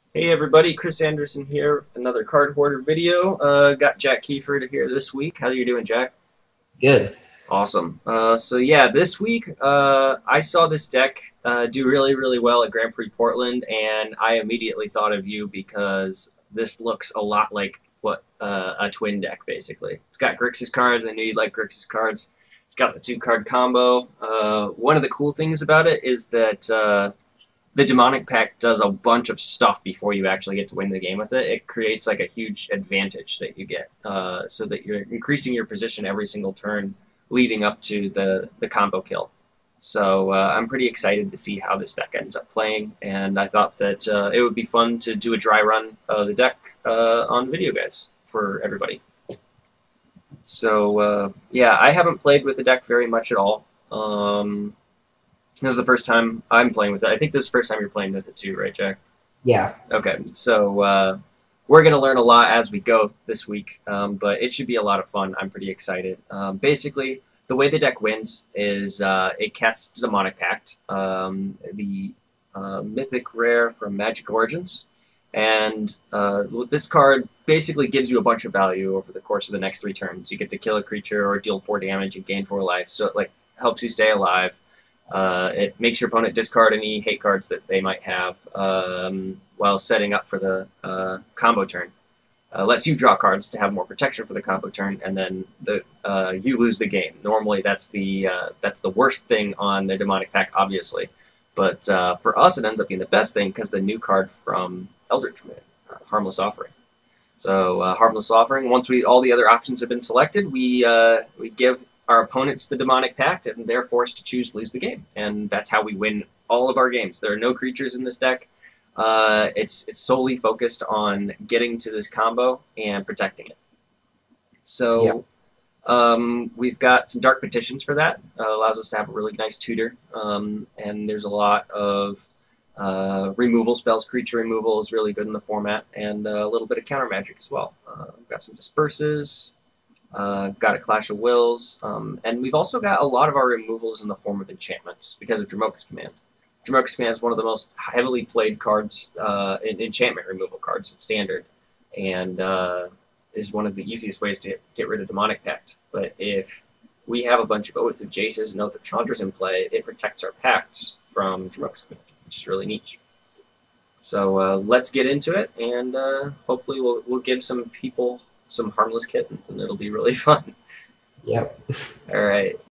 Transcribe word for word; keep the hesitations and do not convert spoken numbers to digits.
Hey everybody, Chris Anderson here with another Card Hoarder video. Uh, got Jack Kiefer to here this week. How you doing, Jack? Good. Awesome. Uh, so yeah, this week uh, I saw this deck uh, do really, really well at Grand Prix Portland, and I immediately thought of you because this looks a lot like what uh, a twin deck basically. It's got Grixis cards. I knew you'd like Grixis cards. It's got the two card combo. Uh, one of the cool things about it is that. Uh, the demonic pact does a bunch of stuff before you actually get to win the game with it. It creates like a huge advantage that you get, uh, so that you're increasing your position every single turn leading up to the the combo kill. So uh, I'm pretty excited to see how this deck ends up playing, and I thought that uh, it would be fun to do a dry run of the deck uh, on video, guys, for everybody. So uh, yeah, I haven't played with the deck very much at all. Um, this is the first time I'm playing with it. I think this is the first time you're playing with it too, right, Jack? Yeah. Okay, so uh, we're going to learn a lot as we go this week, um, but it should be a lot of fun. I'm pretty excited. Um, basically, the way the deck wins is uh, it casts Demonic Pact, um, the uh, mythic rare from Magic Origins, and uh, this card basically gives you a bunch of value over the course of the next three turns. You get to kill a creature or deal four damage and gain four life, so it like helps you stay alive. Uh, it makes your opponent discard any hate cards that they might have um, while setting up for the uh, combo turn. Uh, lets you draw cards to have more protection for the combo turn, and then the uh, you lose the game. Normally, that's the uh, that's the worst thing on the Demonic Pact, obviously. But uh, for us, it ends up being the best thing because the new card from Eldritch Moon, uh, Harmless Offering. So uh, Harmless Offering. Once we all the other options have been selected, we uh, we give our opponents the Demonic Pact, and they're forced to choose lose the game. And that's how we win all of our games. There are no creatures in this deck. Uh, it's, it's solely focused on getting to this combo and protecting it. Yeah. So um, we've got some Dark Petitions for that. Uh, allows us to have a really nice tutor. Um, and there's a lot of uh, removal spells. Creature removal is really good in the format, and uh, a little bit of counter magic as well. Uh, we've got some Disperses. Uh, got a Clash of Wills, um, and we've also got a lot of our removals in the form of enchantments because of Dromoka's Command. Dromoka's Command is one of the most heavily played cards, uh, in enchantment removal cards in Standard, and uh, is one of the easiest ways to get rid of Demonic Pact. But if we have a bunch of Oath of Jaces and Oath of Chandras in play, it protects our pacts from Dromoka's Command, which is really neat. So uh, let's get into it, and uh, hopefully we'll, we'll give some people some harmless kittens, and it'll be really fun. Yep. All right.